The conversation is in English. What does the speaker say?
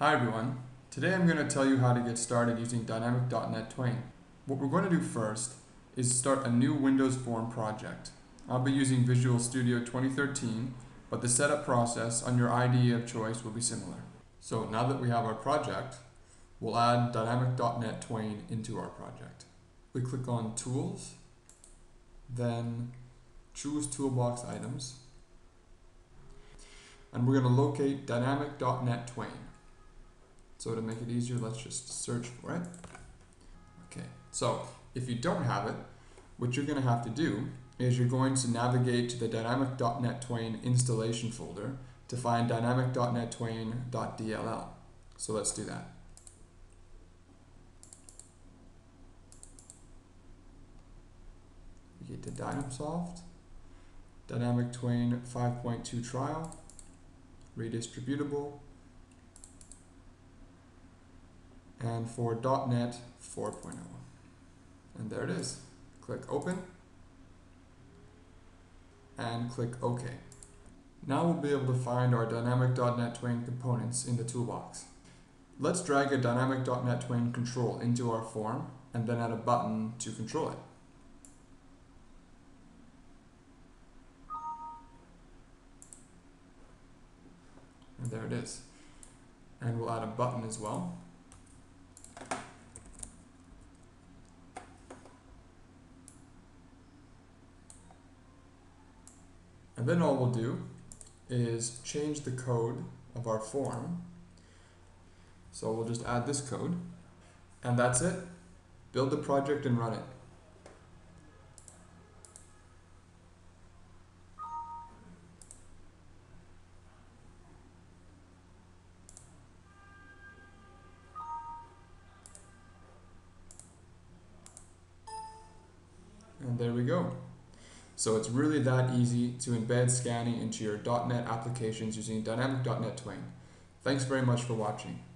Hi everyone. Today I'm going to tell you how to get started using Dynamic .NET TWAIN. What we're going to do first is start a new Windows Form project. I'll be using Visual Studio 2013, but the setup process on your IDE of choice will be similar. So now that we have our project, we'll add Dynamic .NET TWAIN into our project. We click on Tools, then choose Toolbox Items, and we're going to locate Dynamic .NET TWAIN. So to make it easier, let's just search for it. Okay, so if you don't have it, what you're going to have to do is you're going to navigate to the Dynamic .NET TWAIN installation folder to find Dynamic.NET TWAIN.dll. So let's do that. We get to Dynamsoft, Dynamic TWAIN 5.2 trial, redistributable, and for .NET 4.0. And there it is. Click Open and click OK. Now we'll be able to find our Dynamic.NET TWAIN components in the toolbox. Let's drag a Dynamic.NET TWAIN control into our form and then add a button to control it. And there it is. And we'll add a button as well. And then all we'll do is change the code of our form. So we'll just add this code, and that's it. Build the project and run it. And there we go. So it's really that easy to embed scanning into your .NET applications using Dynamic.NET TWAIN. Thanks very much for watching.